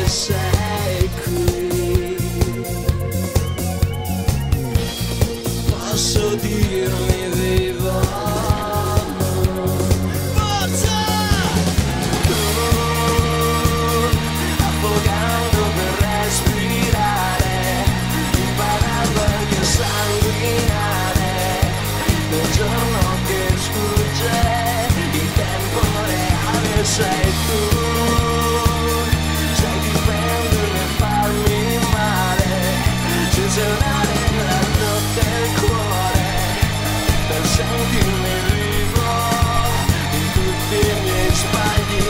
sei qui. Posso dirmi vivo, forza! Affogando per respirare, imparando anche a sanguinare, nel giorno che sfugge, il tempo reale sei tu. Sai difendermi e farmi male, censurare la notte e il cuore, per sentirmi vivo in tutti i miei sbagli.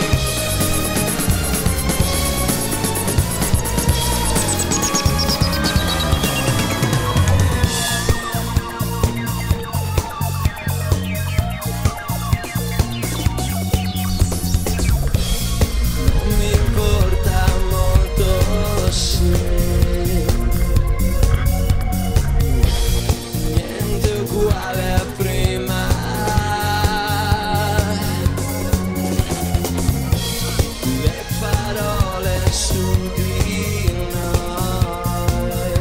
Non mi importa molto se niente uguale a prima. Le parole su di noi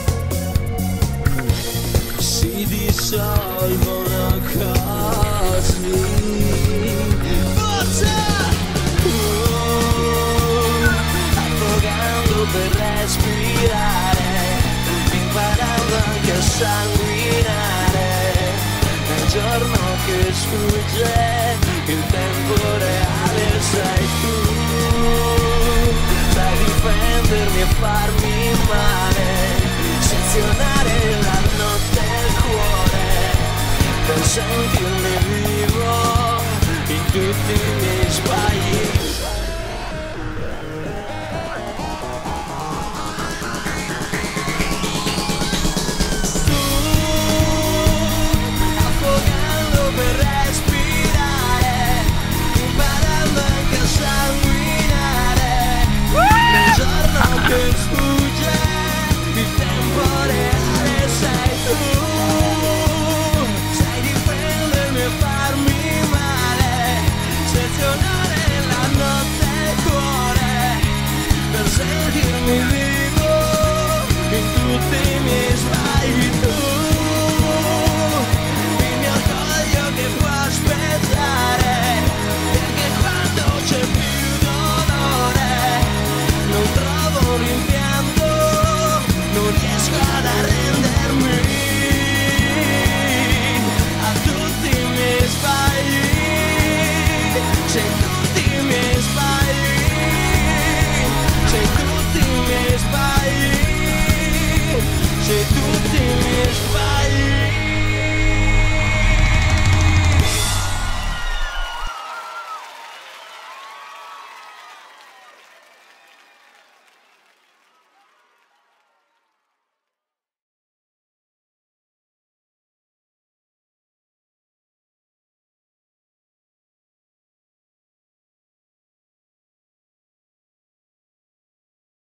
si dissolvono così. Forza! Affogando per respirare, imparando anche a sanguinare, nel giorno che sfugge, il tempo reale sei tu. Sai difendermi e farmi male, sezionare la notte e il cuore, per sentirmi vivo in tutti i miei sbagli. Affogando per respirare, imparando anche a sanguinare, nel giorno che sfugge, il tempo reale sei tu. Sai difendermi e farmi male, sezionare la notte e il cuore, per sentirmi vivo